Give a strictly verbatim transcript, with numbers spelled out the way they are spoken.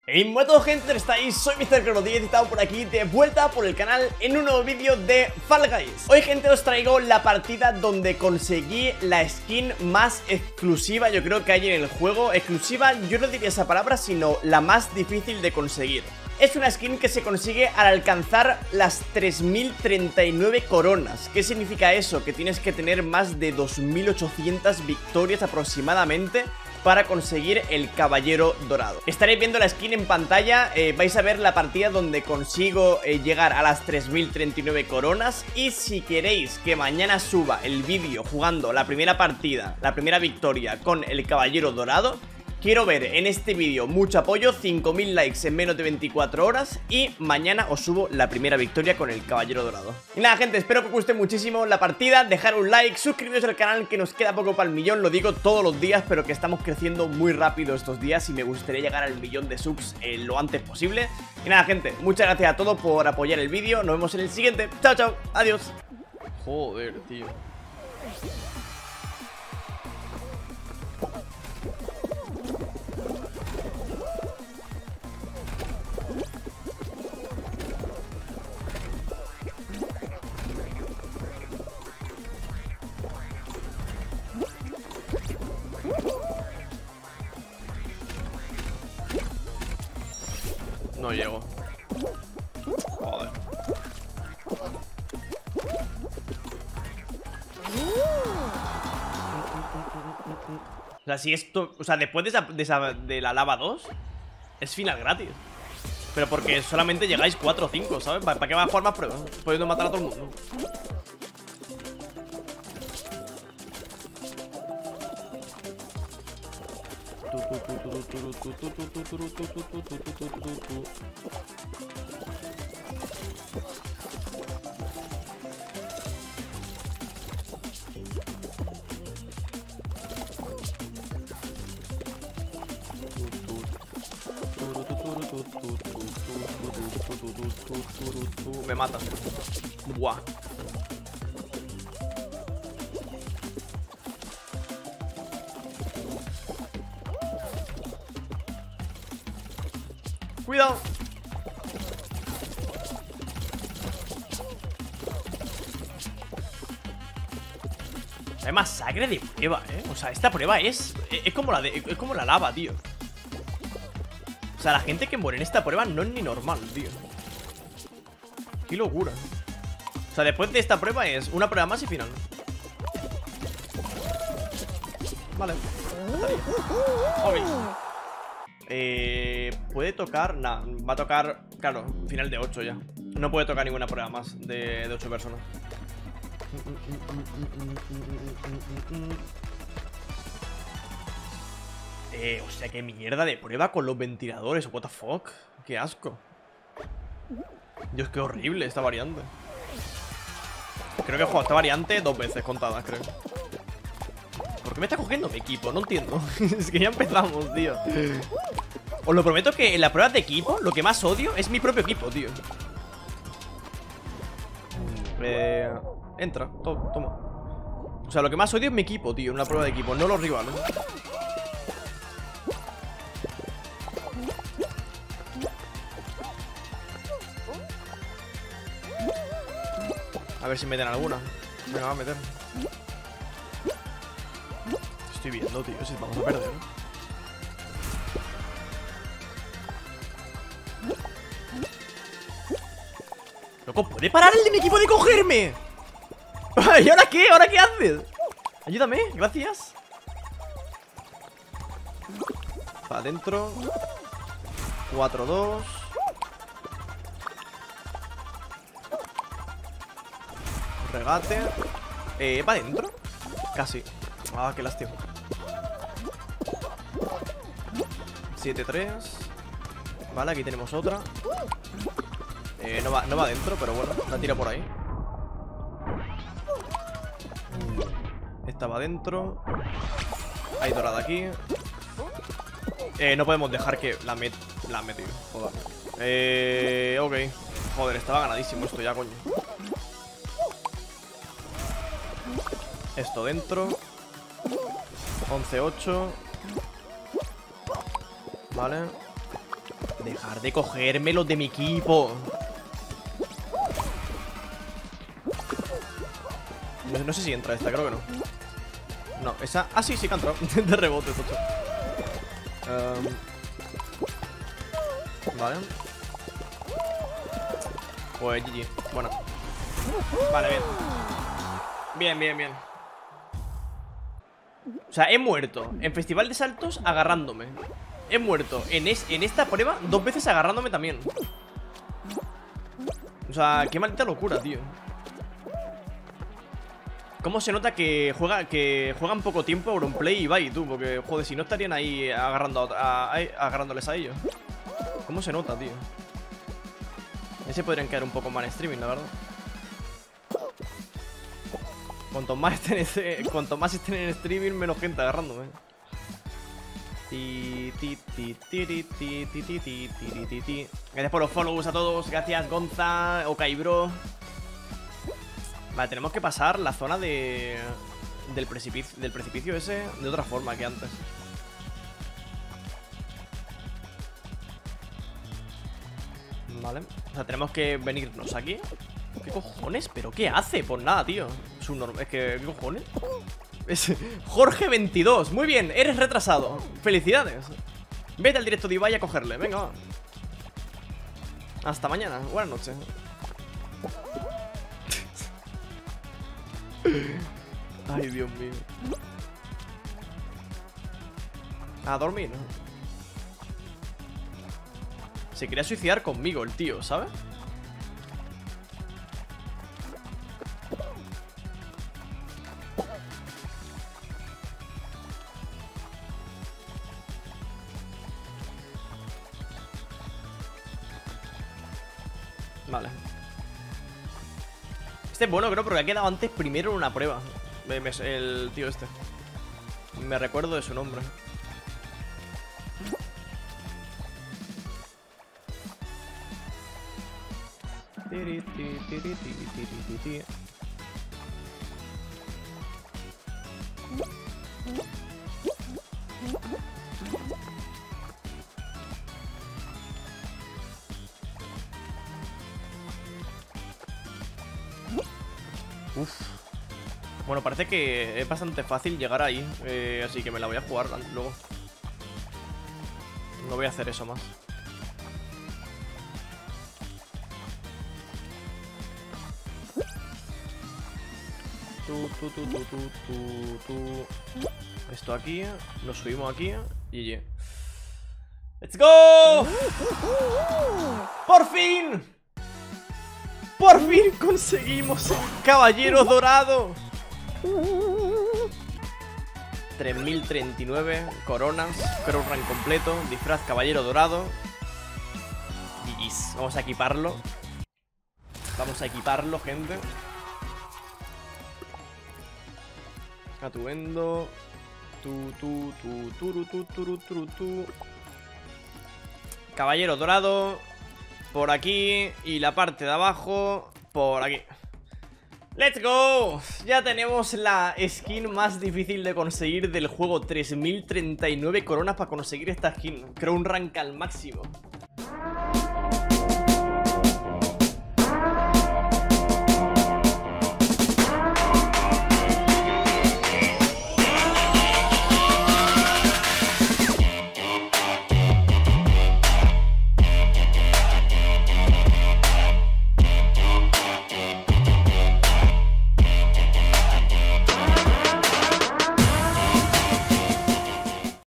Hey, muy todo gente, ¿cómo estáis? Soy mister Crono diez y estamos por aquí de vuelta por el canal en un nuevo vídeo de Fall Guys. Hoy, gente, os traigo la partida donde conseguí la skin más exclusiva, yo creo, que hay en el juego. Exclusiva, yo no diría esa palabra, sino la más difícil de conseguir. Es una skin que se consigue al alcanzar las tres mil treinta y nueve coronas. ¿Qué significa eso? Que tienes que tener más de dos mil ochocientas victorias aproximadamente para conseguir el caballero dorado. Estaréis viendo la skin en pantalla, eh, vais a ver la partida donde consigo eh, llegar a las tres mil treinta y nueve coronas. Y si queréis que mañana suba el vídeo jugando la primera partida, la primera victoria con el caballero dorado, quiero ver en este vídeo mucho apoyo, cinco mil likes en menos de veinticuatro horas, y mañana os subo la primera victoria con el caballero dorado. Y nada, gente, espero que os guste muchísimo la partida. Dejar un like, suscribiros al canal, que nos queda poco para el millón. Lo digo todos los días, pero que estamos creciendo muy rápido estos días y me gustaría llegar al millón de subs eh, lo antes posible. Y nada, gente, muchas gracias a todos por apoyar el vídeo. Nos vemos en el siguiente. Chao, chao, adiós. Joder, tío. No llego. Joder. O sea, si esto... O sea, después de, esa, de, esa, de la lava dos es final gratis. Pero porque solamente llegáis cuatro o cinco, ¿sabes? ¿Para, ¿Para qué vas a jugar más pruebas? Pudiendo matar a todo el mundo. Me matan. Buah. Cuidado. Hay masacre de prueba, eh. O sea, esta prueba es. Es como la de. Es como la lava, tío. O sea, la gente que muere en esta prueba no es ni normal, tío. Qué locura. O sea, después de esta prueba es una prueba más y final. Vale. Ok. Eh, puede tocar, nada, va a tocar, claro, final de ocho ya. No puede tocar ninguna prueba más de, de ocho personas. Eh, o sea, qué mierda de prueba con los ventiladores. What the fuck, qué asco. Dios, qué horrible esta variante. Creo que he jugado esta variante dos veces contadas, creo. ¿Por qué me está cogiendo mi equipo? No entiendo. Es que ya empezamos, tío. Os lo prometo que en las pruebas de equipo lo que más odio es mi propio equipo, tío. Eh, entra, to toma. O sea, lo que más odio es mi equipo, tío, en una prueba de equipo, no los rivales. A ver si meten alguna. Venga, va a meter. Estoy viendo, tío, si vamos a perder. Loco, ¿puede parar el de mi equipo de cogerme? ¿Y ahora qué? ¿Ahora qué haces? Ayúdame, gracias. Para adentro. cuatro dos. Regate. Eh, ¿va adentro? Casi. Ah, qué lástima. siete tres. Vale, aquí tenemos otra. Eh, no va, no va adentro, pero bueno, la tira por ahí. Esta va adentro. Hay dorada aquí. Eh, no podemos dejar que la met la han metido. Joder. Eh, ok. Joder, estaba ganadísimo esto ya, coño. Esto dentro. once ocho. Vale. Dejar de cogerme los de mi equipo. No, no sé si entra esta, creo que no. No, esa... Ah, sí, sí que ha entrado. De rebote, tocho. Um... Vale. Pues G G. Bueno. Vale, bien. Bien, bien, bien. O sea, he muerto en Festival de Saltos agarrándome. He muerto en, es, en esta prueba dos veces agarrándome también. O sea, qué maldita locura, tío. ¿Cómo se nota que juega que juegan poco tiempo Auronplay y Bai, tú? Porque, joder, si no estarían ahí agarrando a, a, a, agarrándoles a ellos. ¿Cómo se nota, tío? Ese podrían caer un poco más en streaming, la verdad. Cuanto más estén, cuanto más estén en streaming, menos gente agarrándome. Ti, ti, ti, ti, ti, ti, ti, ti, ti, ti, ti, ti. Gracias por los follows a todos. Gracias, Gonza, Okaibro. Vale, tenemos que pasar la zona de del precipicio, del precipicio ese de otra forma que antes. Vale. O sea, tenemos que venirnos aquí. ¿Qué cojones? ¿Pero qué hace? Pues nada, tío. Es un normal. Es que, ¿qué cojones? Es Jorge veintidós. Muy bien, eres retrasado. Felicidades. Vete al directo de Ibai a cogerle. Venga, va. Hasta mañana. Buenas noches. Ay, Dios mío. A dormir. Se quería suicidar conmigo el tío, ¿sabes? Vale. Este es bueno, creo, porque ha quedado antes primero en una prueba. El tío este. Me recuerdo de su nombre. Uf. Bueno, parece que es bastante fácil llegar ahí, eh, así que me la voy a jugar luego. No voy a hacer eso más. Tú, tú, tú, tú, tú, tú, tú. Esto aquí, lo subimos aquí y ya. ¡Let's go! ¡Por fin! ¡Por fin conseguimos el caballero dorado! tres mil treinta y nueve coronas, crown rank completo, disfraz caballero dorado. G G's. Vamos a equiparlo. Vamos a equiparlo, gente. Atuendo. Tu, tu, tu, tu, tu, tu, tu, tu. Caballero dorado. Por aquí. Y la parte de abajo por aquí. ¡Let's go! Ya tenemos la skin más difícil de conseguir del juego. Tres mil treinta y nueve coronas para conseguir esta skin. Creo un rank al máximo.